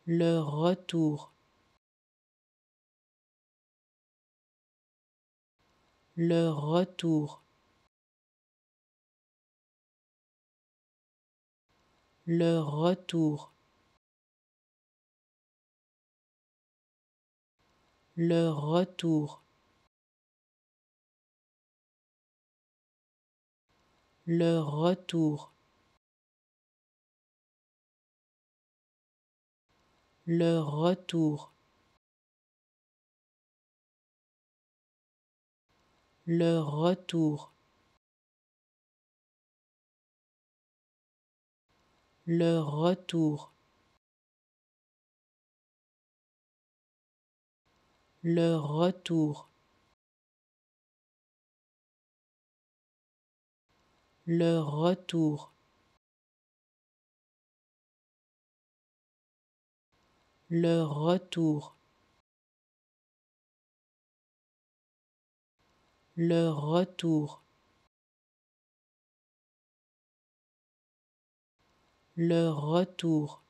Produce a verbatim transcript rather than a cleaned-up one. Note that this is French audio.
le retour, le retour, le retour, le retour, le retour, le retour, le retour, le retour, le retour, le retour, le retour, le retour, le retour,